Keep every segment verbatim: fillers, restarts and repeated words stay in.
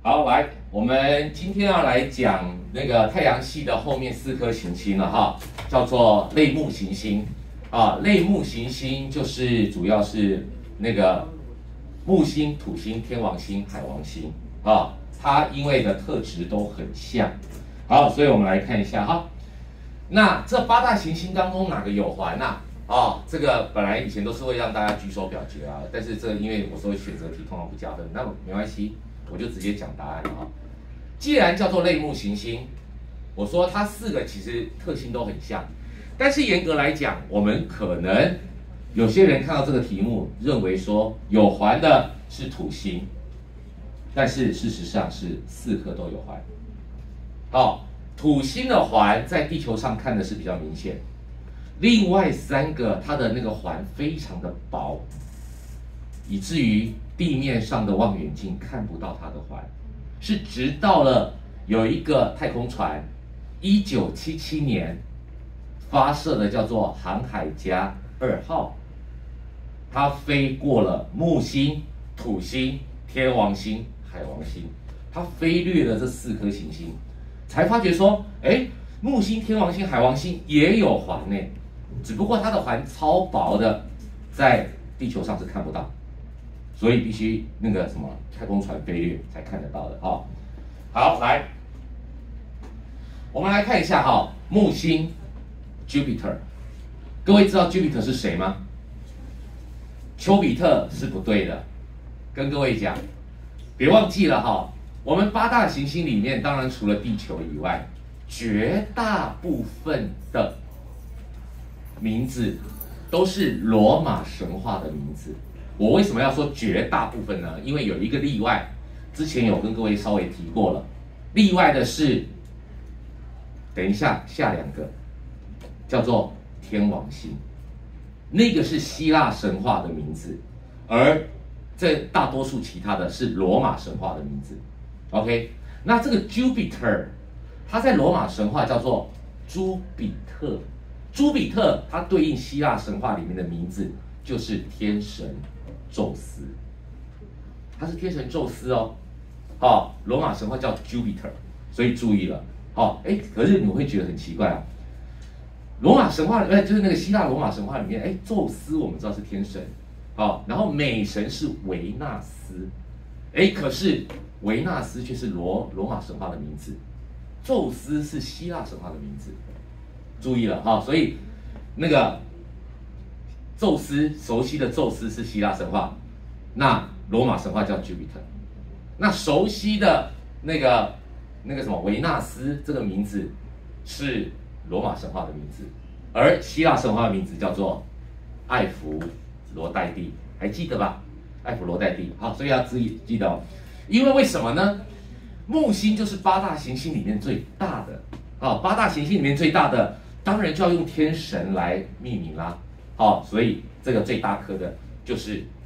好，来，我们今天要来讲那个太阳系的后面四颗行星了哈，叫做类木行星啊。类木行星就是主要是那个木星、土星、天王星、海王星啊，它因为的特质都很像。好，所以我们来看一下哈。那这八大行星当中哪个有环呐、啊？哦，这个本来以前都是会让大家举手表决啊，但是这个因为我说选择题通常不加分，那没关系。我就直接讲答案了哈。既然叫做类木行星，我说它四个其实特性都很像，但是严格来讲，我们可能有些人看到这个题目，认为说有环的是土星，但是事实上是四颗都有环。好，土星的环在地球上看的是比较明显，另外三个它的那个环非常的薄，以至于地面上的望远镜看不到它的环，是直到了有一个太空船，一九七七年发射的叫做航海家二号，它飞过了木星、土星、天王星、海王星，它飞掠了这四颗行星，才发觉说，哎，木星、天王星、海王星也有环呢，只不过它的环超薄的，在地球上是看不到。所以必须那个什么太空船飞掠才看得到的哈。好，来，我们来看一下哈，木星 Jupiter， 各位知道 Jupiter 是谁吗？丘比特是不对的，跟各位讲，别忘记了哈，我们八大行星里面，当然除了地球以外，绝大部分的名字都是罗马神话的名字。我为什么要说绝大部分呢？因为有一个例外，之前有跟各位稍微提过了。例外的是，等一下下两个叫做天王星，那个是希腊神话的名字，而这大多数其他的是罗马神话的名字。OK， 那这个 Jupiter， 它在罗马神话叫做朱比特，朱比特它对应希腊神话里面的名字就是天神宙斯，他是天神宙斯哦，好、哦，罗马神话叫 Jupiter， 所以注意了，好、哦，哎，可是你会觉得很奇怪啊，罗马神话，哎，就是那个希腊罗马神话里面，哎，宙斯我们知道是天神，好、哦，然后美神是维纳斯，哎，可是维纳斯却是罗罗马神话的名字，宙斯是希腊神话的名字，注意了哈、哦，所以那个。宙斯熟悉的宙斯是希腊神话，那罗马神话叫 Jupiter， 那熟悉的那个那个什么维纳斯这个名字是罗马神话的名字，而希腊神话的名字叫做艾弗罗代蒂，还记得吧？艾弗罗代蒂，好，所以要注意记得哦，因为为什么呢？木星就是八大行星里面最大的，啊，八大行星里面最大的，当然就要用天神来命名啦。好、哦，所以这个最大颗的就是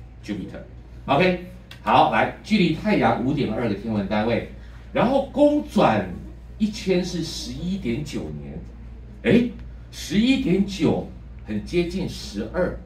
Jupiter。OK， 好，来，距离太阳 五点二 个天文单位，然后公转一圈是 十一点九 年，哎 ，十一点九 很接近十二。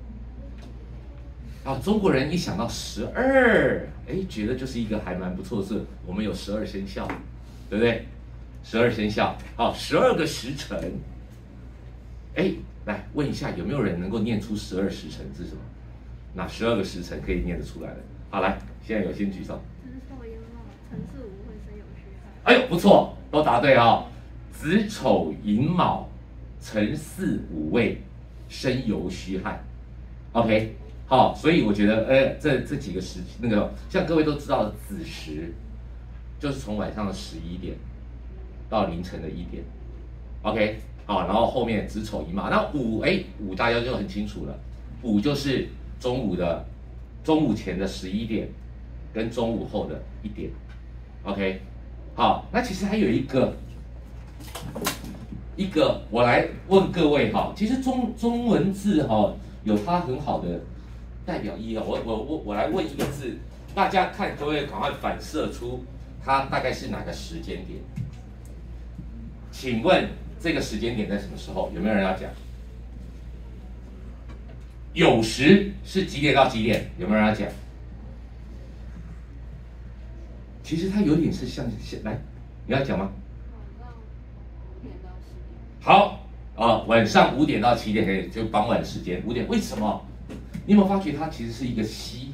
啊，中国人一想到十二，哎，觉得就是一个还蛮不错的事。我们有十二生肖，对不对？十二生肖，好，十二个时辰，哎。来问一下，有没有人能够念出十二时辰是什么？哪十二个时辰可以念得出来的？好，来，现在有先举手。 子丑寅卯辰巳午未申酉戌亥。 哎呦，不错，都答对哦。子丑寅卯辰巳午未申酉戌亥。OK， 好，所以我觉得，呃，这这几个时那个，像各位都知道的子时，就是从晚上的十一点到凌晨的一点。OK。好，然后后面子丑寅卯，那午哎午大家就很清楚了，午就是中午的中午前的十一点，跟中午后的一点 ，OK， 好，那其实还有一个一个，我来问各位哈，其实中中文字哈有它很好的代表意义啊，我我我我来问一个字，大家看各位赶快反射出它大概是哪个时间点，请问？这个时间点在什么时候？有没有人要讲？酉时是几点到几点？有没有人要讲？ 其实它有点是像像来，你要讲吗？好啊，晚上五点到七点可以，就傍晚时间五点。为什么？你有没有发觉它其实是一个西，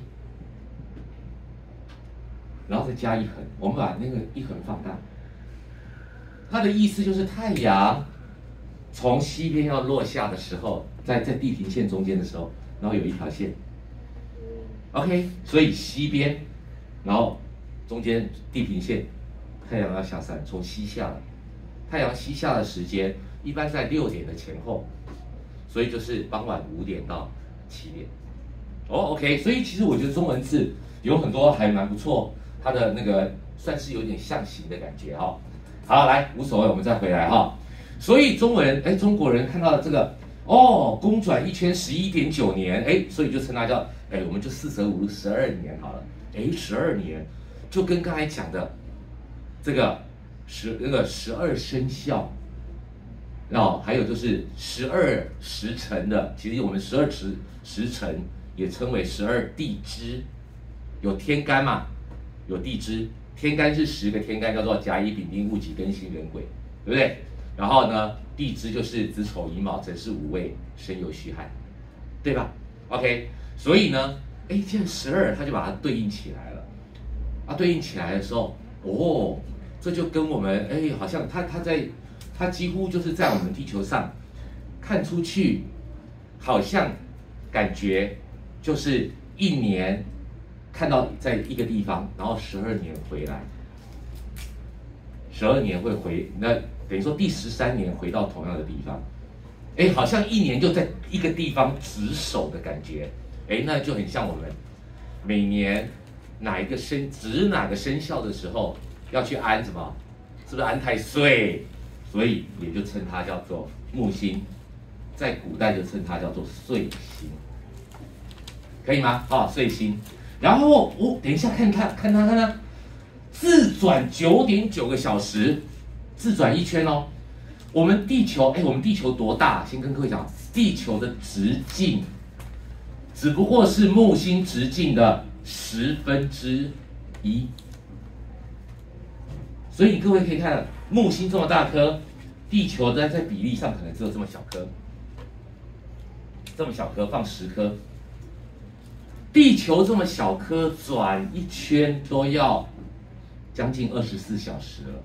然后再加一横，我们把那个一横放大。它的意思就是太阳从西边要落下的时候，在在地平线中间的时候，然后有一条线。OK， 所以西边，然后中间地平线，太阳要下山，从西下来。太阳西下的时间一般在六点的前后，所以就是傍晚五点到七点。哦 ，OK， 所以其实我觉得中文字有很多还蛮不错，它的那个算是有点象形的感觉哈、哦。好，来无所谓，我们再回来哈、哦。所以中文，哎，中国人看到这个哦，公转一圈十一点九年，哎，所以就称它叫，哎，我们就四舍五入十二年好了，哎，十二年，就跟刚才讲的这个十那个十二生肖，哦，还有就是十二时辰的，其实我们十二时时辰也称为十二地支，有天干嘛，有地支，天干是十个天干，叫做甲乙丙丁戊己庚辛壬癸，对不对？然后呢，地支就是子丑寅卯辰巳午未申酉戌亥，对吧 ？OK， 所以呢，哎，这十二它就把它对应起来了。啊，对应起来的时候，哦，这就跟我们哎，好像它它在它几乎就是在我们地球上看出去，好像感觉就是一年看到在一个地方，然后十二年回来，十二年会回那。等于说第十三年回到同样的地方，哎，好像一年就在一个地方值守的感觉，哎，那就很像我们每年哪一个生值哪个生肖的时候要去安什么，是不是安太岁？所以也就称它叫做木星，在古代就称它叫做岁星，可以吗？啊、哦，岁星。然后我、哦、等一下看看看它看它，自转九点九个小时。自转一圈哦，我们地球，哎，我们地球多大？先跟各位讲，地球的直径只不过是木星直径的十分之一，所以各位可以看，木星这么大颗，地球在在比例上可能只有这么小颗，这么小颗放十颗，地球这么小颗转一圈都要将近二十四小时了。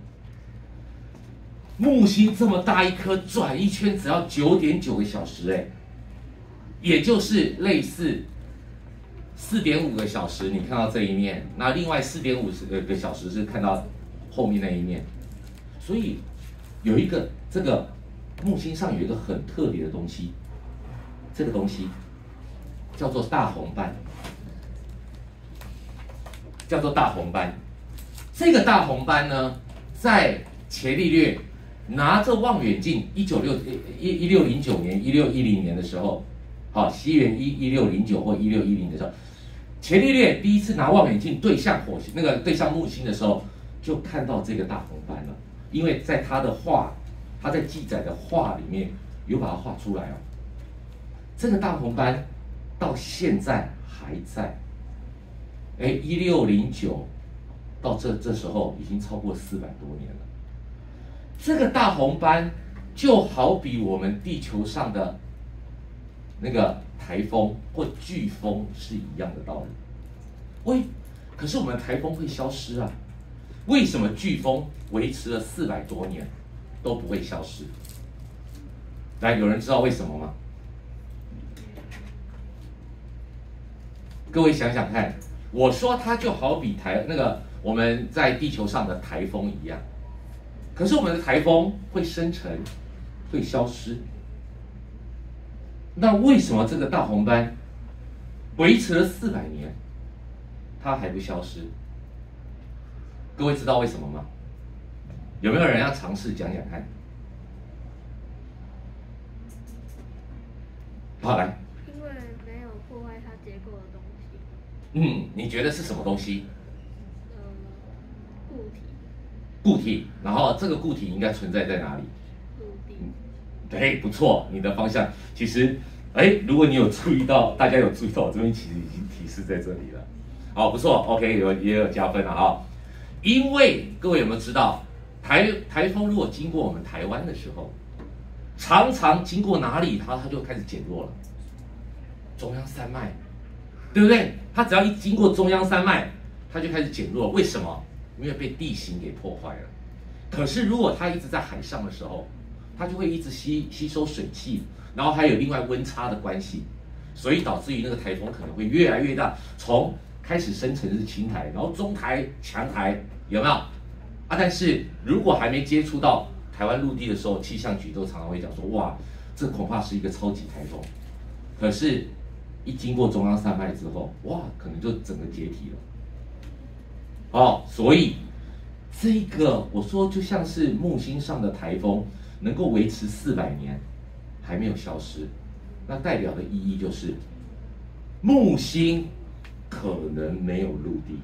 木星这么大一颗，转一圈只要九点九个小时，哎，也就是类似四点五个小时，你看到这一面，那另外四点五个小时是看到后面那一面，所以有一个这个木星上有一个很特别的东西，这个东西叫做大红斑，叫做大红斑。这个大红斑呢，在伽利略拿着望远镜，一九六一一六零九年、一六一零年的时候，好，西元一一六零九或一六一零的时候，伽利略第一次拿望远镜对向火星，那个对向木星的时候，就看到这个大红斑了。因为在他的画，他在记载的画里面有把它画出来哦。这个大红斑到现在还在，哎，一六零九到这这时候已经超过四百多年了。这个大红斑就好比我们地球上的那个台风或飓风是一样的道理。喂，可是我们台风会消失啊？为什么飓风维持了四百多年都不会消失？来，有人知道为什么吗？各位想想看，我说它就好比台那个我们在地球上的台风一样。可是我们的台风会生成，会消失。那为什么这个大红斑维持了四百年，它还不消失？各位知道为什么吗？有没有人要尝试讲讲看？好，来。 因为没有破坏它结构的东西。 嗯，你觉得是什么东西？ 呃，固体。 固体，然后这个固体应该存在在哪里？ 陆地。 对，不错，你的方向其实，哎，如果你有注意到，大家有注意到，我这边其实已经提示在这里了。好，不错 ，OK， 有也有加分了哈。 因为各位有没有知道，台台风如果经过我们台湾的时候，常常经过哪里，它它就开始减弱了。中央山脉，对不对？它只要一经过中央山脉，它就开始减弱。为什么？因为被地形给破坏了。可是如果它一直在海上的时候，它就会一直吸吸收水汽，然后还有另外温差的关系，所以导致于那个台风可能会越来越大。从开始生成是轻台，然后中台、强台，有没有？啊，但是如果还没接触到台湾陆地的时候，气象局都常常会讲说，哇，这恐怕是一个超级台风。可是，一经过中央山脉之后，哇，可能就整个解体了。哦，所以这个我说就像是木星上的台风，能够维持四百年，还没有消失，那代表的意义就是木星可能没有陆地，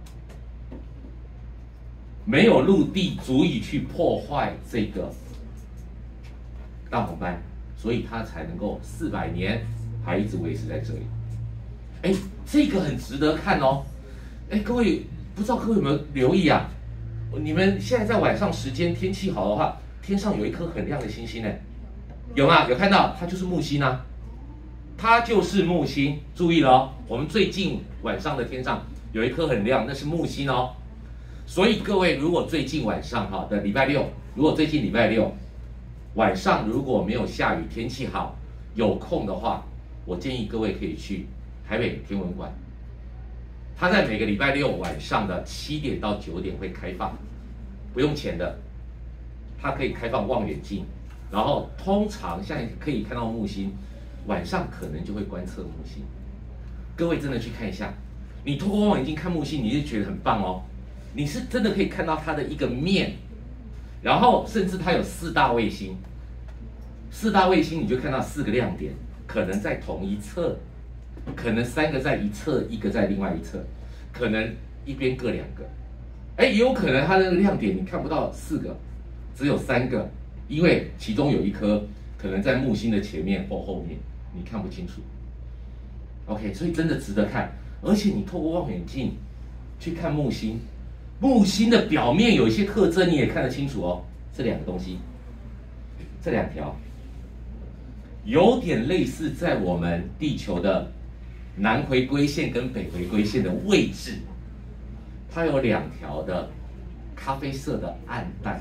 没有陆地足以去破坏这个大红斑，所以它才能够四百年还一直维持在这里。哎，这个很值得看哦。哎，各位不知道各位有没有留意啊？你们现在在晚上时间天气好的话，天上有一颗很亮的星星呢，有吗？有看到？它就是木星啊。它就是木星，注意了哦，我们最近晚上的天上有一颗很亮，那是木星哦。所以各位，如果最近晚上哈的礼拜六，如果最近礼拜六晚上如果没有下雨，天气好，有空的话，我建议各位可以去台北天文馆。它在每个礼拜六晚上的七点到九点会开放，不用钱的，它可以开放望远镜，然后通常现在可以看到木星。晚上可能就会观测木星，各位真的去看一下，你透过望远镜看木星，你就觉得很棒哦。你是真的可以看到它的一个面，然后甚至它有四大卫星，四大卫星你就看到四个亮点，可能在同一侧，可能三个在一侧，一个在另外一侧，可能一边各两个，哎，也有可能它的亮点你看不到四个，只有三个，因为其中有一颗可能在木星的前面或后面。你看不清楚 ，OK， 所以真的值得看，而且你透过望远镜去看木星，木星的表面有一些特征你也看得清楚哦。这两个东西，这两条，有点类似在我们地球的南回归线跟北回归线的位置，它有两条的咖啡色的暗带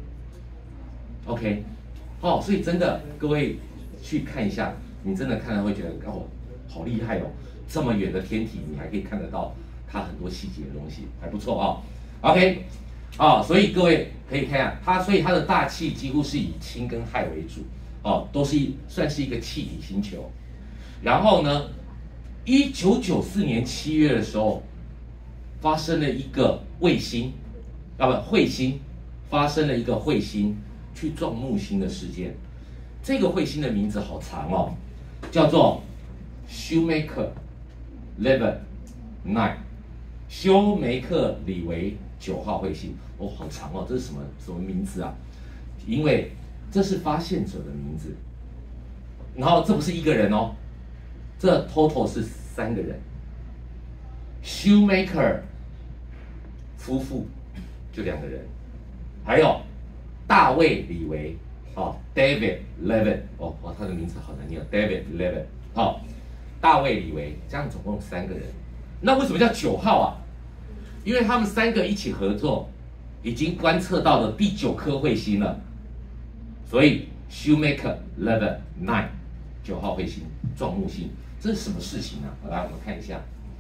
，OK， 哦，所以真的各位去看一下。你真的看了会觉得哦，好厉害哦！这么远的天体，你还可以看得到它很多细节的东西，还不错哦。OK， 哦，所以各位可以看下它，所以它的大气几乎是以氢跟氦为主，哦，都是一算是一个气体星球。然后呢，一九九四年七月的时候，发生了一个卫星，啊不彗星，发生了一个彗星去撞木星的事件。这个彗星的名字好长哦。叫做 Shoemaker Levy Nine， 休梅克里维九号彗星。哦，好长哦，这是什么什么名字啊？因为这是发现者的名字，然后这不是一个人哦，这 total 是三个人。Shoemaker 夫妇就两个人，还有大卫李维。哦 ，David Levy， 哦哦，他的名字好难念 ，David Levy， 好，大卫李维，这样总共三个人。那为什么叫九号啊？因为他们三个一起合作，已经观测到了第九颗彗星了，所以 Shoemaker Levy Nine 九号彗星撞木星，这是什么事情呢、啊？来，我们看一下。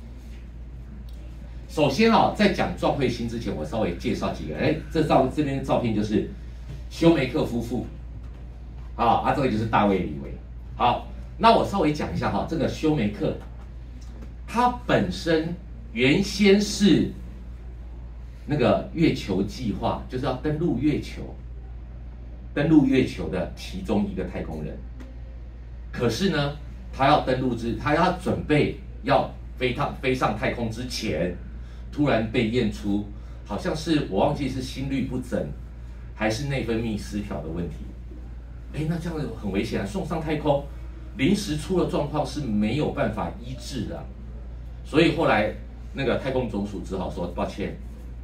首先啊，在讲撞彗星之前，我稍微介绍几个。哎，这照这边的照片就是休梅克夫妇。啊啊，这个就是大卫李维。好，那我稍微讲一下哈，这个休梅克，他本身原先是那个月球计划，就是要登陆月球，登陆月球的其中一个太空人。可是呢，他要登陆之，他要准备要飞上飞上太空之前，突然被验出，好像是我忘记是心律不整，还是内分泌失调的问题。哎，那这样很危险啊！送上太空，临时出了状况是没有办法医治的，所以后来那个太空总署只好说抱歉，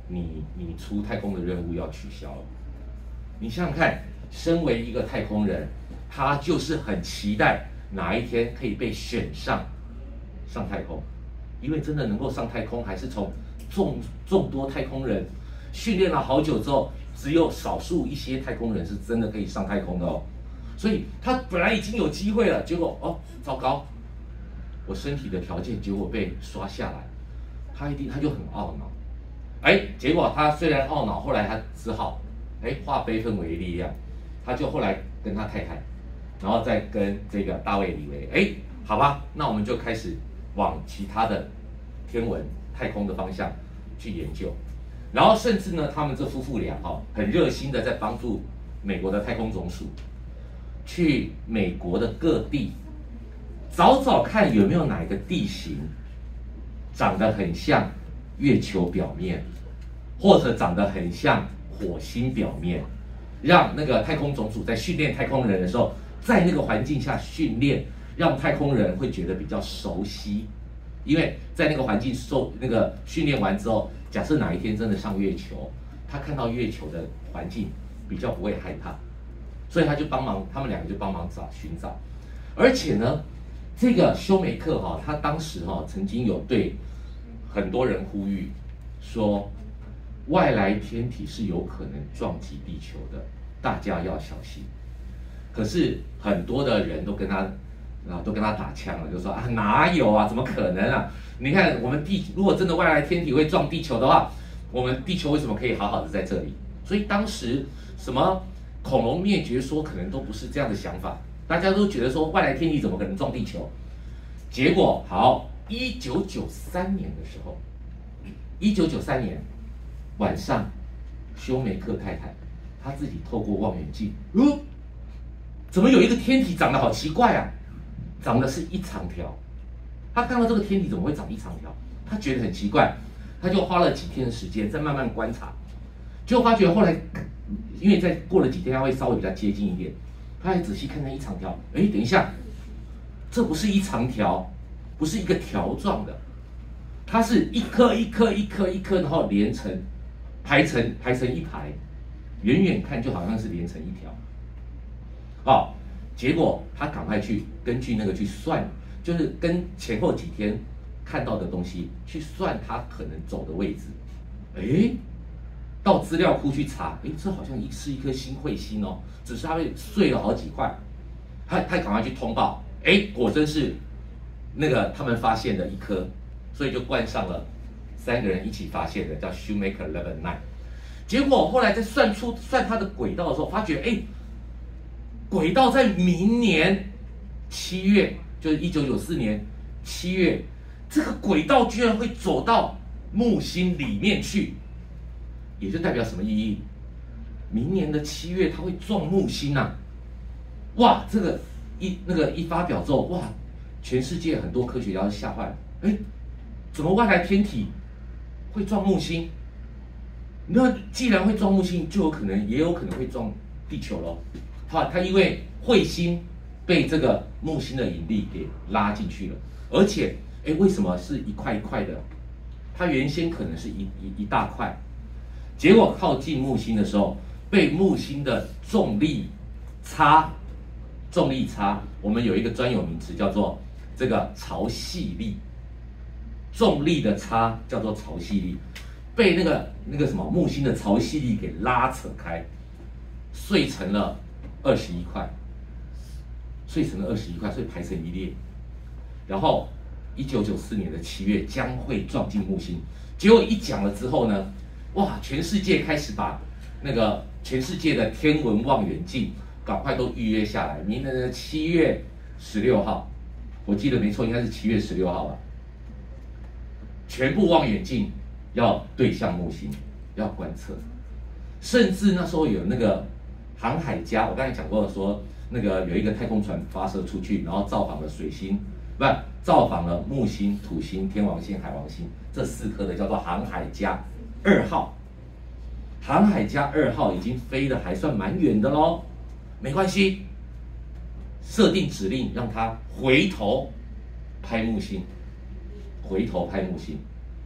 你你出太空的任务要取消了。你想想看，身为一个太空人，他就是很期待哪一天可以被选上上太空，因为真的能够上太空，还是从众众多太空人训练了好久之后，只有少数一些太空人是真的可以上太空的哦。所以他本来已经有机会了，结果哦，糟糕，我身体的条件结果被刷下来，他一定他就很懊恼。哎，结果他虽然懊恼，后来他只好哎化悲愤为力量，他就后来跟他太太，然后再跟这个大卫李维，哎，好吧，那我们就开始往其他的天文太空的方向去研究，然后甚至呢，他们这夫妇俩哈、哦、很热心的在帮助美国的太空总署，去美国的各地找找看有没有哪一个地形长得很像月球表面，或者长得很像火星表面，让那个太空总署在训练太空人的时候，在那个环境下训练，让太空人会觉得比较熟悉。因为在那个环境受那个训练完之后，假设哪一天真的上月球，他看到月球的环境比较不会害怕，所以他就帮忙，他们两个就帮忙找寻找。而且呢，这个休梅克哈、哦，他当时哈、哦、曾经有对很多人呼吁说，外来天体是有可能撞击地球的，大家要小心。可是很多的人都跟他啊都跟他打枪了，就说啊哪有啊，怎么可能啊？你看我们地如果真的外来天体会撞地球的话，我们地球为什么可以好好的在这里？所以当时什么恐龙灭绝说可能都不是这样的想法，大家都觉得说外来天体怎么可能撞地球？结果好，一九九三年的时候，一九九三年晚上，休梅克太太她自己透过望远镜，嗯，怎么有一个天体长得好奇怪啊？长的是一长条。她看到这个天体怎么会长一长条？她觉得很奇怪，她就花了几天的时间在慢慢观察，结果发觉后来，因为再过了几天，它会稍微比较接近一点，她还仔细看那一长条，哎，等一下，这不是一长条，不是一个条状的，它是一颗一颗一颗一颗，然后连成排成排成一排，远远看就好像是连成一条。好，结果他赶快去根据那个去算，就是跟前后几天看到的东西去算它可能走的位置。哎，到资料库去查，哎，这好像是一颗新彗星哦，只是它被碎了好几块。他他赶快去通报，哎，果真是那个他们发现的一颗，所以就冠上了三个人一起发现的，叫 Shoemaker Level Nine。结果后来在算出算它的轨道的时候，发觉哎，轨道在明年七月，就是一九九四年七月，这个轨道居然会走到木星里面去，也就代表什么意义？明年的七月它会撞木星啊！哇，这个一那个一发表之后，哇，全世界很多科学家都吓坏了。哎，怎么外来天体会撞木星？那既然会撞木星，就有可能也有可能会撞地球咯。它它因为彗星被这个木星的引力给拉进去了，而且哎，为什么是一块一块的？它原先可能是一一一大块，结果靠近木星的时候，被木星的重力差，重力差，我们有一个专有名词叫做这个潮汐力，重力的差叫做潮汐力，被那个那个什么木星的潮汐力给拉扯开，碎成了二十一块，碎成了二十一块，所以排成一列，然后一九九四年的七月将会撞进木星。结果一讲了之后呢，哇，全世界开始把那个全世界的天文望远镜赶快都预约下来，明年的七月十六号，我记得没错，应该是七月十六号吧，全部望远镜要对向木星，要观测，甚至那时候有那个航海家，我刚才讲过说，那个有一个太空船发射出去，然后造访了水星，不是造访了木星、土星、天王星、海王星这四颗的，叫做航海家二号。航海家二号已经飞得还算蛮远的咯，没关系，设定指令让它回头拍木星，回头拍木星。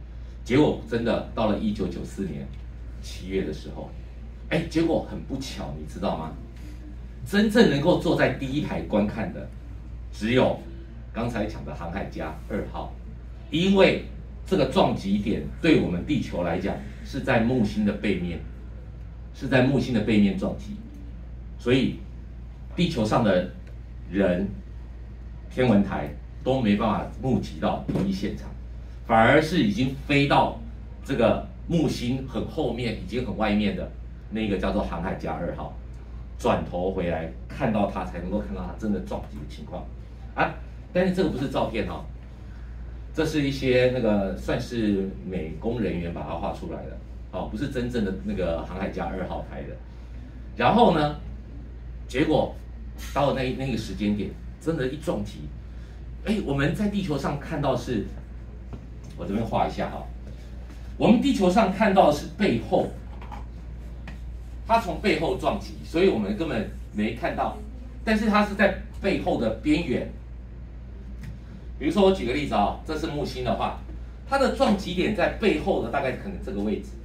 结果真的到了一九九四年七月的时候，哎，结果很不巧，你知道吗？真正能够坐在第一排观看的，只有刚才讲的航海家二号，因为这个撞击点对我们地球来讲是在木星的背面，是在木星的背面撞击，所以地球上的人、天文台都没办法目击到第一现场，反而是已经飞到这个木星很后面、已经很外面的那个叫做航海家二号，转头回来看到它，才能够看到它真的撞击的情况啊。但是这个不是照片哦，这是一些那个算是美工人员把它画出来的，哦，不是真正的那个航海家二号拍的。然后呢，结果到了那那个时间点，真的，一撞击，哎，我们在地球上看到是，我这边画一下哈，我们地球上看到的是背后，它从背后撞击，所以我们根本没看到，但是它是在背后的边缘。比如说我举个例子啊，这是木星的话，它的撞击点在背后的大概可能这个位置，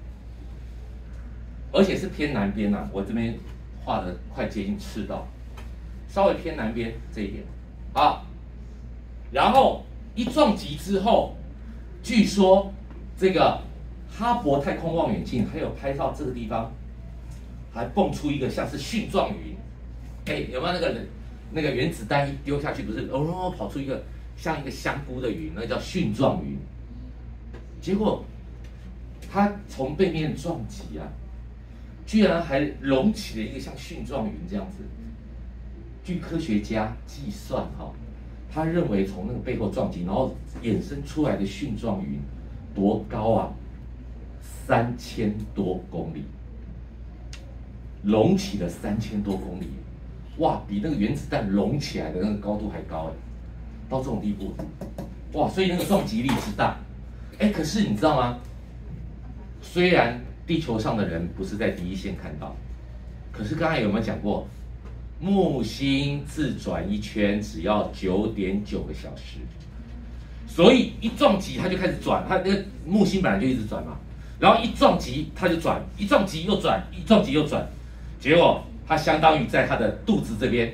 而且是偏南边啊，我这边画的快接近赤道，稍微偏南边这一点啊。然后一撞击之后，据说这个哈勃太空望远镜还有拍到这个地方，还蹦出一个像是蕈状云，哎，有没有那个那个原子弹一丢下去，不是哦跑出一个像一个香菇的云，那叫蕈状云。结果它从背面撞击啊，居然还隆起了一个像蕈状云这样子。据科学家计算哈、哦，他认为从那个背后撞击，然后衍生出来的蕈状云多高啊？三千多公里，隆起了三千多公里，哇，比那个原子弹隆起来的那个高度还高哎，到这种地步，哇，所以那个撞击力之大，哎，可是你知道吗？虽然地球上的人不是在第一线看到，可是刚才有没有讲过？木星自转一圈只要九点九个小时，所以一撞击它就开始转，它那个木星本来就一直转嘛，然后一撞击它就转，一撞击又转，一撞击又转，结果它相当于在它的肚子这边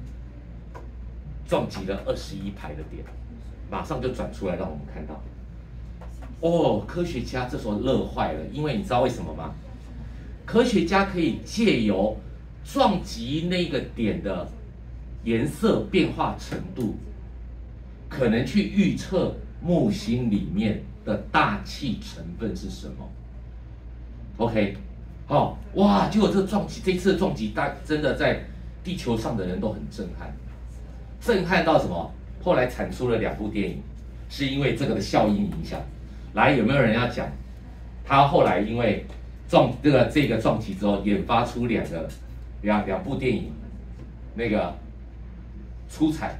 撞击了二十一排的点，马上就转出来让我们看到。哦，科学家这时候乐坏了，因为你知道为什么吗？科学家可以借由撞击那个点的颜色变化程度，可能去预测木星里面的大气成分是什么。OK， 好、哦，哇！结果这个撞击，这次的撞击，大真的在地球上的人都很震撼，震撼到什么？后来产出了两部电影，是因为这个的效应影响。来，有没有人要讲？他后来因为撞这个这个撞击之后，研发出两个。两两部电影，那个出彩，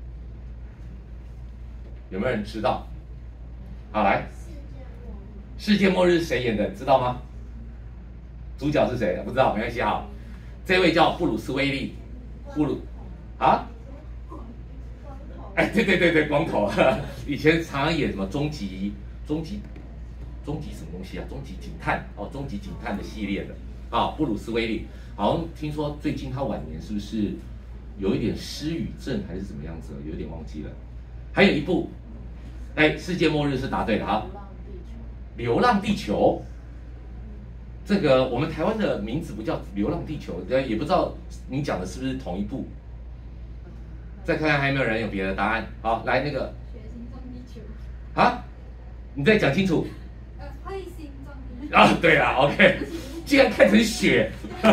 有没有人知道？好，来，世界末日是谁演的？知道吗？主角是谁？不知道，没关系啊。这位叫布鲁斯威利，布鲁啊，哎，对对对对，光头，以前常常演什么终极终极终极什么东西啊？终极警探哦，终极警探的系列的啊，布鲁斯威利。好像听说最近他晚年是不是有一点失语症还是怎么样子？有点忘记了。还有一部，哎，世界末日是答对的哈。流浪地球，这个我们台湾的名字不叫流浪地球，也不知道你讲的是不是同一部。再看看还有没有人有别的答案？好，来那个。 血星撞地球。 啊？你再讲清楚。 呃，彗星撞地球。 啊，对了 ，OK。竟然看成雪，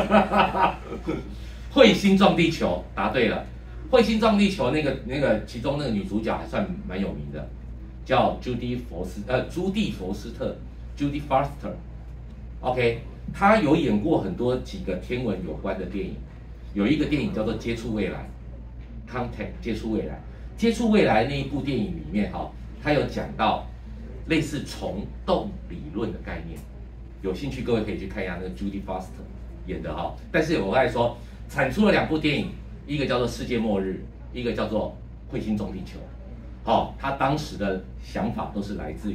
彗星撞地球，答对了。彗星撞地球那个那个其中那个女主角还算蛮有名的，叫朱迪佛斯呃朱蒂佛斯特 Judy Foster。OK， 她有演过很多几个天文有关的电影，有一个电影叫做《接触未来》，Contact 接触未来。接触未来那一部电影里面哈，她有讲到类似虫洞理论的概念。有兴趣各位可以去看一下那个 Judy Foster 演的哈，但是我刚才说产出了两部电影，一个叫做《世界末日》，一个叫做《彗星撞地球》。好，他当时的想法都是来自于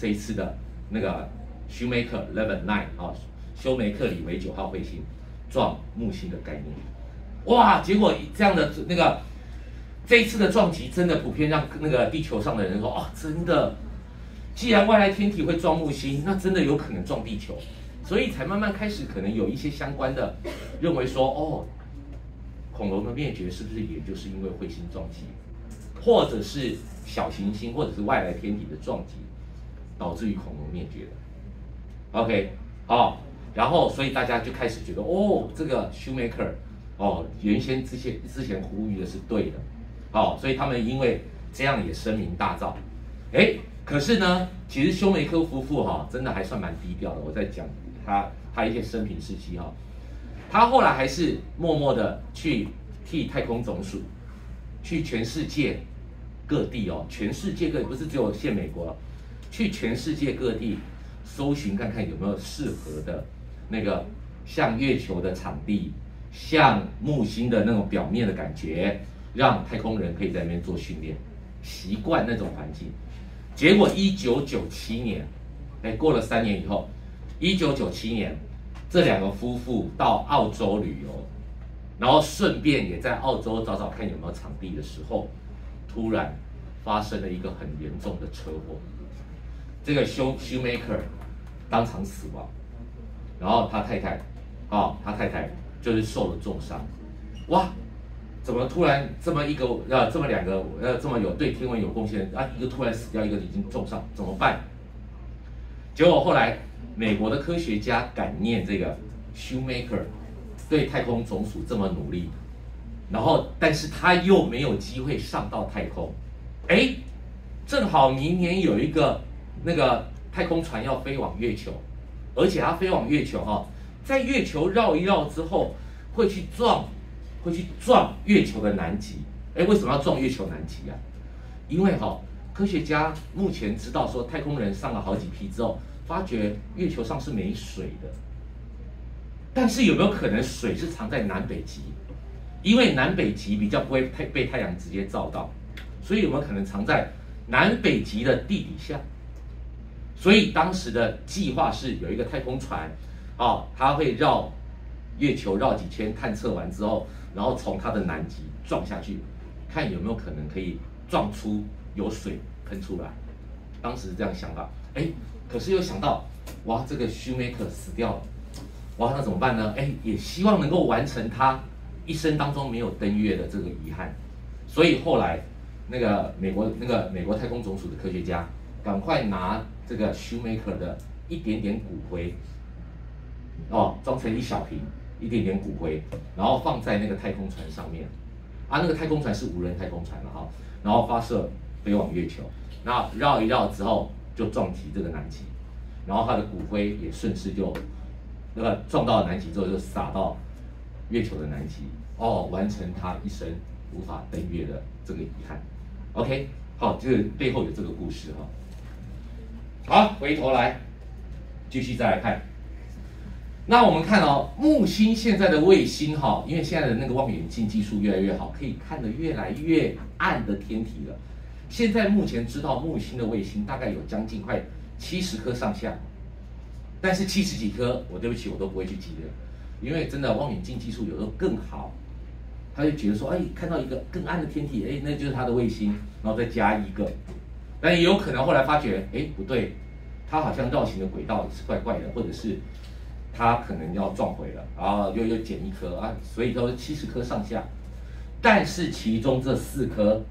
这一次的那个 Shoemaker Eleven Nine 啊，休梅克里维九号彗星撞木星的概念。哇，结果这样的那个这一次的撞击，真的普遍让那个地球上的人说，哦，真的，既然外来天体会撞木星，那真的有可能撞地球，所以才慢慢开始可能有一些相关的认为说，哦，恐龙的灭绝是不是也就是因为彗星撞击，或者是小行星或者是外来天体的撞击，导致于恐龙灭绝的。OK， 好，然后所以大家就开始觉得，哦，这个 Shoemaker， 哦，原先之前之前呼吁的是对的，哦，所以他们因为这样也声名大噪。哎，可是呢，其实休梅克夫妇哈、哦，真的还算蛮低调的。我在讲他他一些生平事迹哈、哦，他后来还是默默的去替太空总署，去全世界各地哦，全世界各地不是只有限美国，去全世界各地搜寻看看有没有适合的那个像月球的场地，像木星的那种表面的感觉，让太空人可以在那边做训练，习惯那种环境。结果一九九七年，哎，过了三年以后，一九九七年，这两个夫妇到澳洲旅游，然后顺便也在澳洲找找看有没有场地的时候，突然发生了一个很严重的车祸，这个 Show Shoemaker 当场死亡，然后他太太，啊、哦，他太太就是受了重伤，哇！怎么突然这么一个呃这么两个呃这么有对天文有贡献啊，一个突然死掉，一个已经重伤，怎么办？结果后来美国的科学家感念这个 Shoemaker 对太空总署这么努力，然后但是他又没有机会上到太空，哎，正好明年有一个那个太空船要飞往月球，而且它飞往月球哈、哦，在月球绕一绕之后会去撞。会去撞月球的南极，哎，为什么要撞月球南极啊？因为哈、哦，科学家目前知道说，太空人上了好几批之后，发觉月球上是没水的。但是有没有可能水是藏在南北极？因为南北极比较不会太被太阳直接照到，所以有没有可能藏在南北极的地底下？所以当时的计划是有一个太空船，哦，它会绕月球绕几圈，探测完之后。然后从它的南极撞下去，看有没有可能可以撞出有水喷出来。当时是这样想法，哎，可是又想到，哇，这个 Shoemaker 死掉了，哇，那怎么办呢？哎，也希望能够完成他一生当中没有登月的这个遗憾。所以后来那个美国那个美国太空总署的科学家，赶快拿这个 Shoemaker 的一点点骨灰，哦，装成一小瓶。一点点骨灰，然后放在那个太空船上面，啊，那个太空船是无人太空船了哈，然后发射飞往月球，那绕一绕之后就撞击这个南极，然后它的骨灰也顺势就那个撞到南极之后就撒到月球的南极，哦，完成他一生无法登月的这个遗憾。OK， 好，这个背后有这个故事哈。好，回头来继续再来看。那我们看哦，木星现在的卫星哈，因为现在的那个望远镜技术越来越好，可以看得越来越暗的天体了。现在目前知道木星的卫星大概有将近快七十颗上下，但是七十几颗，我对不起，我都不会去记得，因为真的望远镜技术有时候更好，他就觉得说，哎，看到一个更暗的天体，哎，那就是它的卫星，然后再加一个，但也有可能后来发觉，哎，不对，它好像绕行的轨道是怪怪的，或者是。它可能要撞毁了，然后又又减一颗啊，所以都是七十颗上下。但是其中这四颗，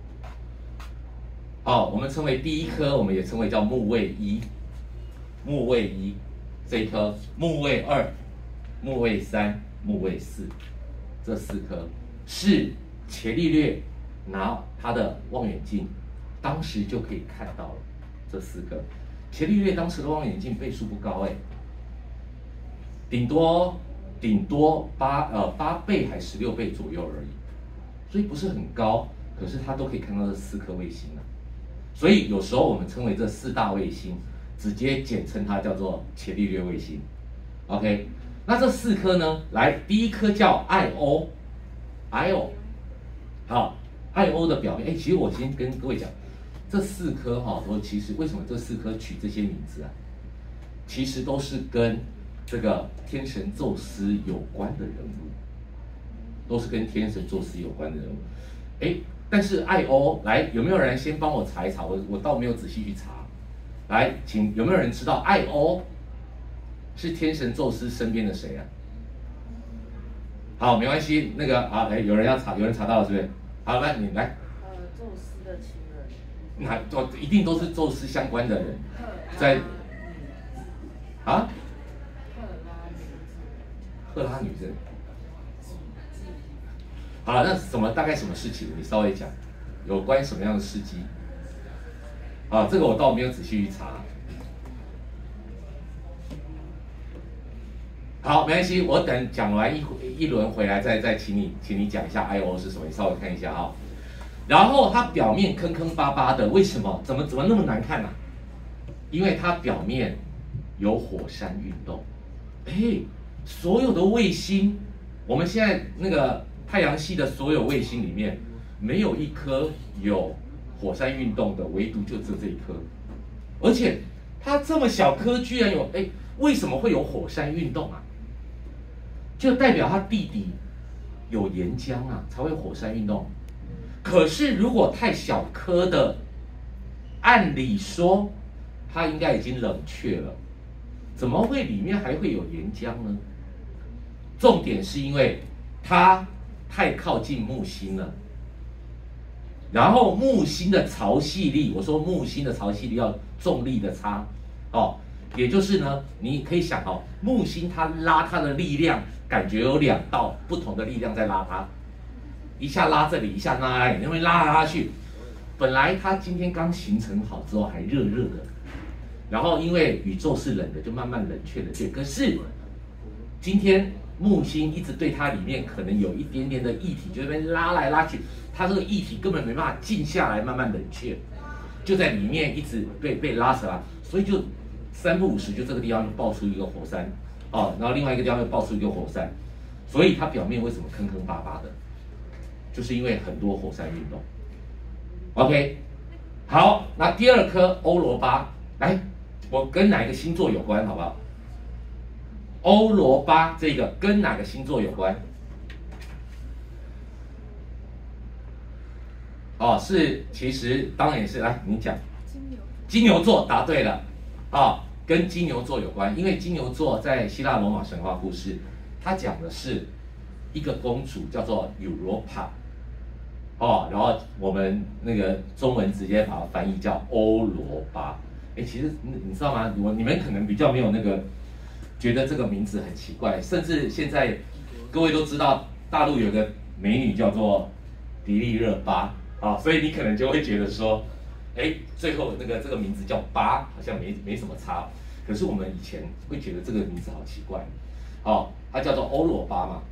哦，我们称为第一颗，我们也称为叫木卫一，木卫一这一颗，木卫二、木卫三、木卫四，这四颗是伽利略拿他的望远镜，当时就可以看到了这四颗。伽利略当时的望远镜倍数不高哎。顶多顶多八呃八倍还十六倍左右而已，所以不是很高，可是它都可以看到这四颗卫星了。所以有时候我们称为这四大卫星，直接简称它叫做伽利略卫星。OK， 那这四颗呢？来，第一颗叫艾欧 ，Io， 好，艾欧的表面，哎，其实我先跟各位讲， 这四颗哈，都其实为什么这四颗取这些名字啊？其实都是跟这个天神宙斯有关的人物，都是跟天神宙斯有关的人物。哎，但是爱欧来，有没有人先帮我查一查？我我倒没有仔细去查。来，请有没有人知道爱欧是天神宙斯身边的谁啊？好，没关系，那个啊，哎，有人要查，有人查到了，是不是？好，来你来。 呃，宙斯的情人。 那都一定都是宙斯相关的人，在啊，赫拉女神。好了，那什么大概什么事情？你稍微讲，有关什么样的事迹？啊，这个我倒没有仔细去查。好，没关系，我等讲完一一轮回来再再请你请你讲一下 I O 是什么，你稍微看一下啊。然后它表面坑坑巴巴的，为什么？怎么怎么那么难看呢、啊？因为它表面有火山运动。哎，所有的卫星，我们现在那个太阳系的所有卫星里面，没有一颗有火山运动的，唯独就只有这一颗。而且它这么小颗，居然有哎，为什么会有火山运动啊？就代表它地底有岩浆啊，才会火山运动。可是如果太小颗的，按理说它应该已经冷却了，怎么会里面还会有岩浆呢？重点是因为它太靠近木星了，然后木星的潮汐力，我说木星的潮汐力要重力的差哦，也就是呢，你可以想哦，木星它拉它的力量，感觉有两道不同的力量在拉它。一下拉这里，一下拉那里，因为拉来拉去。本来它今天刚形成好之后还热热的，然后因为宇宙是冷的，就慢慢冷却冷却。可是今天木星一直对它里面可能有一点点的液体，就在那边拉来拉去，它这个液体根本没办法静下来，慢慢冷却，就在里面一直被被拉扯啊，所以就三不五时就这个地方就爆出一个火山哦，然后另外一个地方又爆出一个火山，所以它表面为什么坑坑巴巴的？就是因为很多火山运动 ，OK， 好，那第二颗欧罗巴，来，我跟哪个星座有关，好不好？欧罗巴这个跟哪个星座有关？哦，是，其实当然也是，来，你讲。 金牛。 金牛座答对了，啊、哦，跟金牛座有关，因为金牛座在希腊罗马神话故事，它讲的是一个公主叫做 Europa。哦，然后我们那个中文直接把它翻译叫欧罗巴。哎，其实你你知道吗？我你们可能比较没有那个觉得这个名字很奇怪，甚至现在各位都知道大陆有个美女叫做迪丽热巴啊，所以你可能就会觉得说，哎，最后那个这个名字叫巴，好像没没什么差。可是我们以前会觉得这个名字好奇怪，哦，它叫做欧罗巴嘛，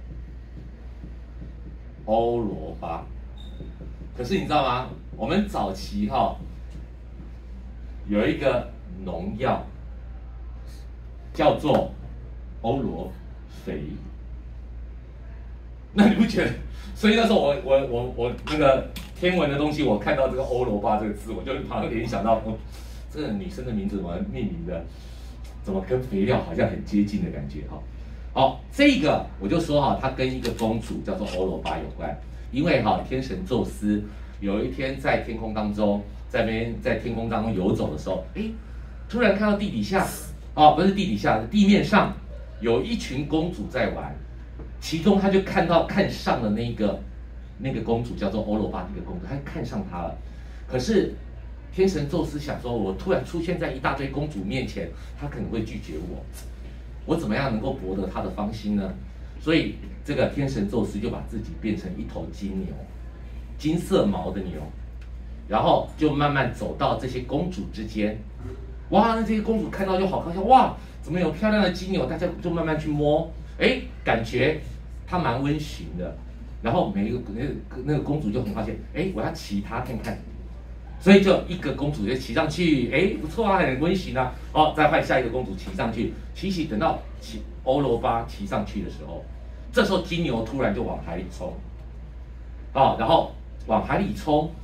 欧罗巴。可是你知道吗？我们早期哈、哦、有一个农药叫做欧罗肥，那你不觉得？所以那时候我我我我那个天文的东西，我看到这个欧罗巴这个字，我就马上联想到，哦，这个女生的名字怎么命名的？怎么跟肥料好像很接近的感觉哈？好，这个我就说哈，它跟一个公主叫做欧罗巴有关。因为哈，天神宙斯有一天在天空当中，在边在天空当中游走的时候，哎，突然看到地底下，哦，不是地底下，地面上有一群公主在玩，其中他就看到看上了那个那个公主叫做欧罗巴那个公主，他看上她了。可是天神宙斯想说，我突然出现在一大堆公主面前，她可能会拒绝我，我怎么样能够博得她的芳心呢？所以这个天神宙斯就把自己变成一头金牛，金色毛的牛，然后就慢慢走到这些公主之间。哇，那这些公主看到就好高兴，哇，怎么有漂亮的金牛？大家就慢慢去摸，哎，感觉它蛮温驯的。然后每一个那个那个公主就很发现，哎，我要骑它看看。所以就一个公主就骑上去，哎，不错啊，很温驯啊。哦，再换下一个公主骑上去，骑骑，等到骑欧罗巴骑上去的时候，这时候金牛突然就往海里冲，哦，然后往海里冲，它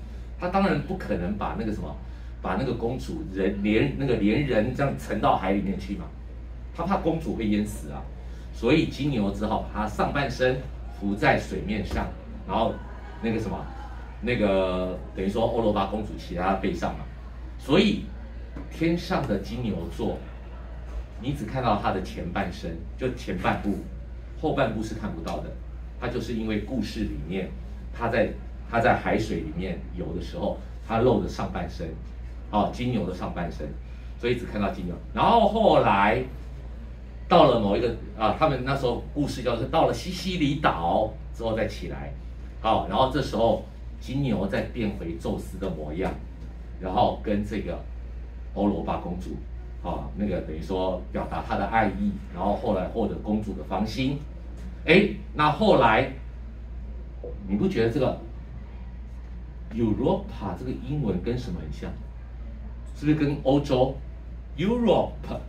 他当然不可能把那个什么，把那个公主人连那个连人这样沉到海里面去嘛，他怕公主会淹死啊，所以金牛只好把他上半身浮在水面上，然后那个什么，那个等于说欧罗巴公主骑在他背上嘛，所以天上的金牛座，你只看到他的前半身，就前半部，后半部是看不到的。他就是因为故事里面，他在他在海水里面游的时候，他露着上半身，哦，金牛的上半身，所以只看到金牛。然后后来到了某一个啊，他们那时候故事叫做到了西西里岛之后再起来，好，然后这时候金牛再变回宙斯的模样，然后跟这个欧罗巴公主。啊，那个等于说表达他的爱意，然后后来获得公主的芳心。哎，那后来你不觉得这个 Europa 这个英文跟什么很像？是不是跟欧洲 Europe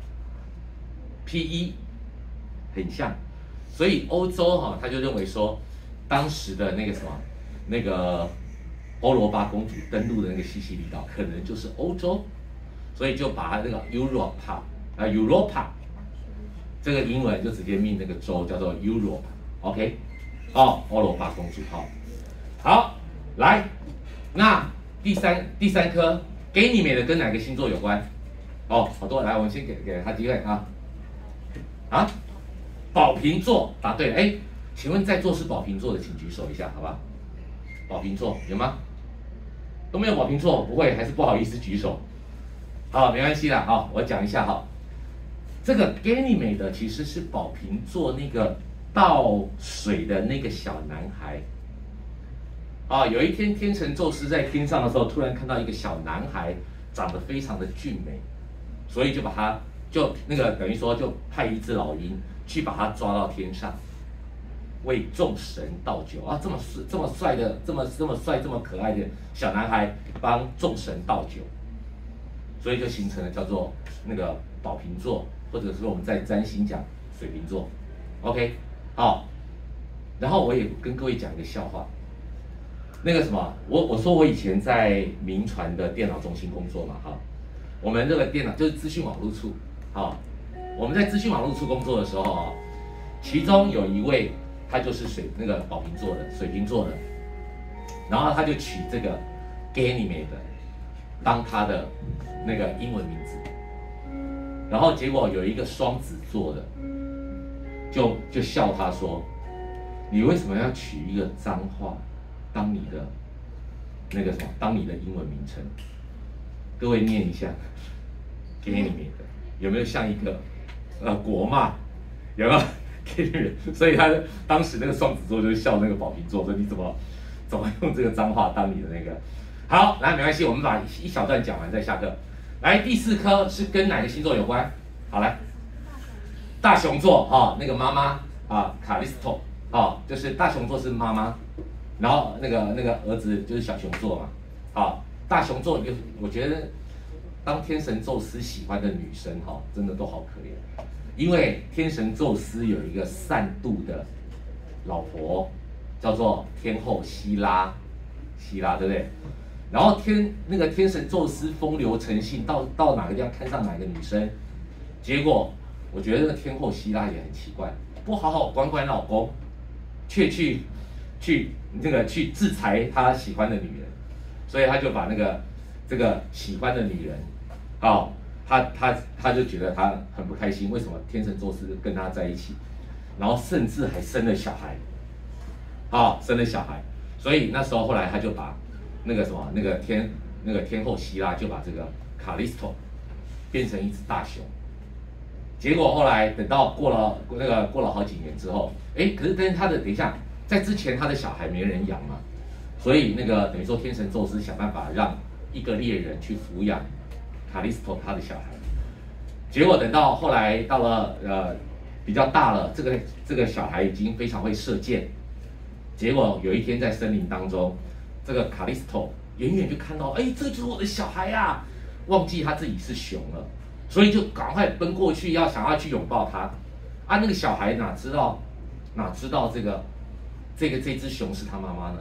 P E 很像？所以欧洲哈、啊，他就认为说，当时的那个什么那个欧罗巴公主登陆的那个西西里岛，可能就是欧洲。所以就把它那个 Europa 啊 Europa 这个英文就直接命那个州叫做 Europe，OK， 哦，欧罗巴公主，好，好，来，那第三第三颗给你美的跟哪个星座有关？哦，好多，来，我们先给给他机会啊，啊，宝瓶座，答对了，哎，请问在座是宝瓶座的，请举手一下，好不好？宝瓶座有吗？都没有宝瓶座，不会，还是不好意思举手。好，没关系啦，好，我讲一下哈，这个 Ganymede 的其实是宝瓶座那个倒水的那个小男孩。啊，有一天天神宙斯在天上的时候，突然看到一个小男孩长得非常的俊美，所以就把他就那个等于说就派一只老鹰去把他抓到天上，为众神倒酒啊，这么这么帅的这么这么帅这么可爱的小男孩帮众神倒酒。所以就形成了叫做那个宝瓶座，或者说我们在占星讲水瓶座 ，OK， 好。然后我也跟各位讲一个笑话，那个什么，我我说我以前在民传的电脑中心工作嘛，哈，我们这个电脑就是资讯网络处，好，我们在资讯网络处工作的时候啊，其中有一位他就是水那个宝瓶座的水瓶座的，然后他就取这个 Ganymede 当他的那个英文名字，然后结果有一个双子座的，就就笑他说：“你为什么要取一个脏话当你的那个什么，当你的英文名称？”各位念一下，给你们的有没有像一个呃国骂？有没有？给你们，所以他当时那个双子座就笑那个宝瓶座，说你怎么怎么用这个脏话当你的那个？好，来没关系，我们把一小段讲完再下课。来，第四颗是跟哪个星座有关？好，来，大熊座啊、哦，那个妈妈啊，卡利斯托啊，就是大熊座是妈妈，然后那个那个儿子就是小熊座嘛。好，大熊座就我觉得当天神宙斯喜欢的女生哈、哦，真的都好可怜，因为天神宙斯有一个善妒的老婆，叫做天后希拉，希拉对不对？然后天那个天神宙斯风流成性，到到哪个地方看上哪个女生，结果我觉得那个天后希拉也很奇怪，不好好管管老公，却去去那个去制裁他喜欢的女人，所以他就把那个这个喜欢的女人，哦，他他他就觉得他很不开心，为什么天神宙斯跟他在一起，然后甚至还生了小孩，啊、哦，生了小孩，所以那时候后来他就把那个什么，那个天那个天后希拉就把这个卡利斯托变成一只大熊，结果后来等到过了那个过了好几年之后，哎，可是跟他的等一下，在之前他的小孩没人养嘛，所以那个等于说天神宙斯想办法让一个猎人去抚养卡利斯托他的小孩，结果等到后来到了呃比较大了，这个这个小孩已经非常会射箭，结果有一天在森林当中。这个卡利斯托远远就看到，哎，这就是我的小孩呀、啊！忘记他自己是熊了，所以就赶快奔过去，要想要去拥抱他。啊，那个小孩哪知道，哪知道这个，这个这只熊是他妈妈呢？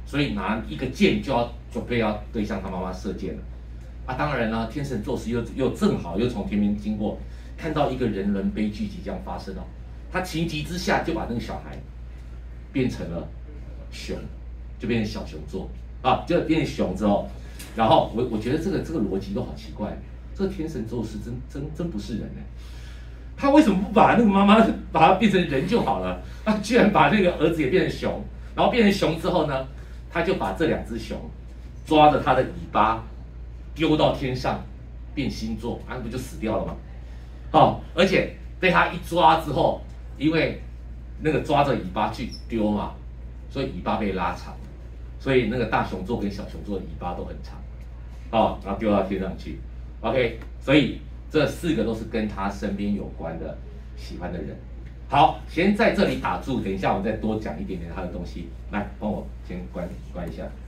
所以拿一个箭就要准备要对向他妈妈射箭了。啊，当然了，天神宙斯又又正好又从天边经过，看到一个人伦悲剧即将发生哦，他情急之下就把那个小孩变成了熊，就变成小熊座啊，就变成熊之后，然后我我觉得这个这个逻辑都好奇怪，这个天神宙斯真真真不是人呢。他为什么不把那个妈妈把他变成人就好了？他居然把那个儿子也变成熊，然后变成熊之后呢，他就把这两只熊抓着他的尾巴丢到天上变星座，啊，不就死掉了吗？哦，而且被他一抓之后，因为那个抓着尾巴去丢嘛，所以尾巴被拉长，所以那个大熊座跟小熊座的尾巴都很长，哦，然后丢到天上去。OK， 所以这四个都是跟他身边有关的喜欢的人。好，先在这里打住，等一下我再多讲一点点他的东西。来，帮我先关关一下。